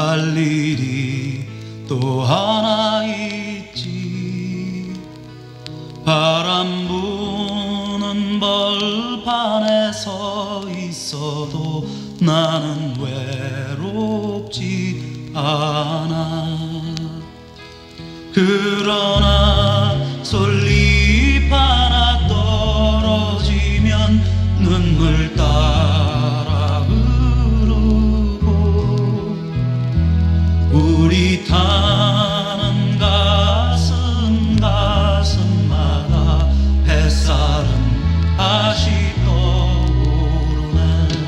할 일이 또 하나 있지. 바람 부는 벌판에 서 있어도 나는 외롭지 않아. 그러나 솔잎 하나 떨어지면 눈물 따라 흐르고 우리 타는 가슴마다 햇살은 다시 떠오르네.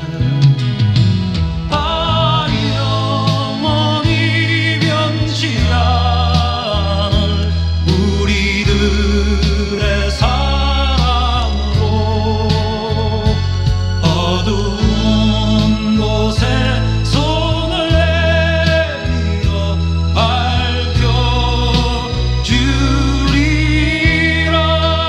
영원히 변치 않을 우리들의 사랑으로 어두운 곳에 손을 내밀어 밝혀주리라.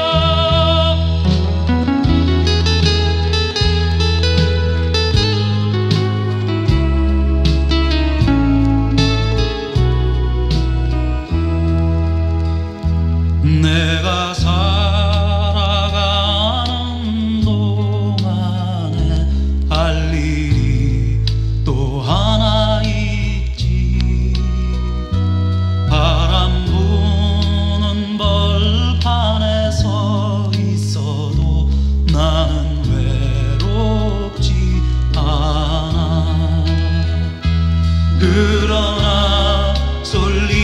내가 살아가는 동안에 할 일이 또 하나 있지. 바람 부는 벌판에 서 있어도 나는 외롭지 않아. 그러나 솔잎